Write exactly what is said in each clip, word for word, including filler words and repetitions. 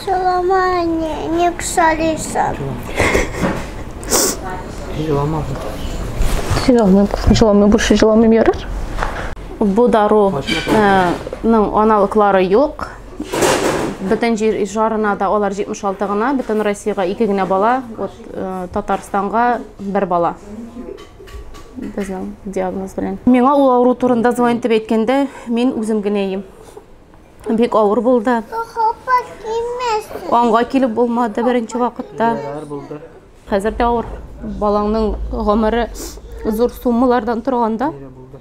Жылама, не кусалися. Жылама. Жыламым, жыламым, больше жыламым ярар. Бу даруның аналыклары юк. Бүтін жарына да олар жетимиш алты гына, бүтін Россияга ике генә бала, вот Татарстанга бер бала. Безнең диагноз белән. Миңа ул авыру турында звонитеп әйткәндә, мин үзем генә ем. Бик авыр булды. Аңга килеп булмады беренче вакытта. Хәзер дә авыр. Балаңның гомере зур суммалардан торганда.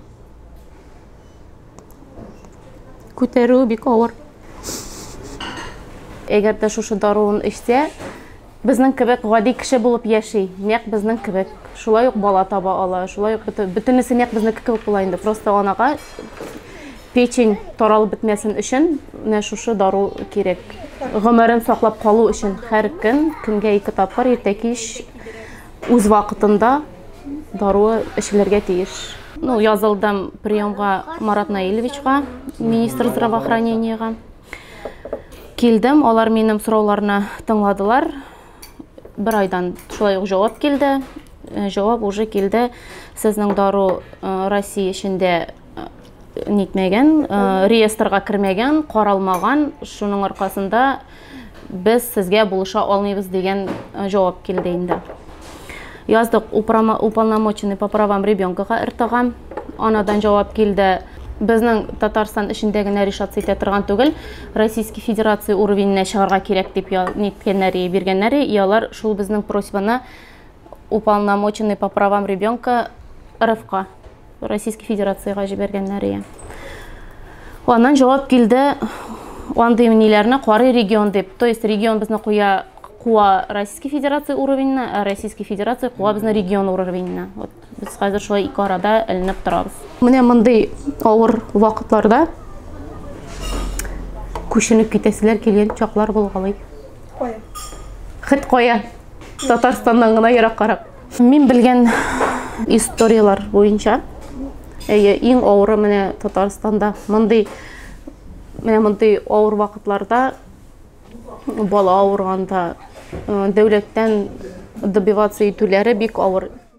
Күтәрү бик авыр. Әгәр дә шушы даруын эчсә, безнең кебек гади кеше булып яши, нәкъ безнең кебек. Шулай ук бала таба ала, шулай ук бөтенесе нәкъ безнеке кебек була инде. Просто анага печень таралып бетмәсен өчен менә шушы дару кирәк. Гомерен саклап калу өчен һәр көн көнгә ике тапкыр иртә кич үз вакытында дару эшләргә тиеш. Ну, язылдым приемга Марат Наилевичка, министр здравоохранениега. Килдем, алар минем сорауларны тыңладылар. Бер айдан шулай ук җавап килде. Җавап уже килде. Сезнең дару Россия эчендә нитмәгән, реестрга кермәгән, каралмаган. Шуның аркасында без сезгә булыша алмыйбыз дигән җавап килде инде. Яздык уполномоченный по правам ребенка РТга. Анадан җавап килде. Безнең Татарстан эчендә генә решация итә торган түгел, Российский Федерация уровененә чыгарга кирәк дип ниткәннәре, биргәннәре, и алар шул безнең просьбаны уполномоченный по правам ребенка РФка, Российский Федерацияга җибәргәннәре. Аннан җавап килде, андый ниләрне карый регион дип. То есть регион безне куя куа Российский Федерация уровененә, а Российский Федерация куа безне регион уровененә. Вот без хәзер шулай ике арада эленеп торабыз. Менә мондый авыр вакытларда күченеп китәселәр килгән чаклар булгалый. Кая? Хит кая? Татарстаннан гына ераккарак. Мин белгән историялар буенча, иң авыры менә Татарстанда мондый менә мондый авыр вакытларда бала авырганда дәүләттән добиваться итүләре бик авыр.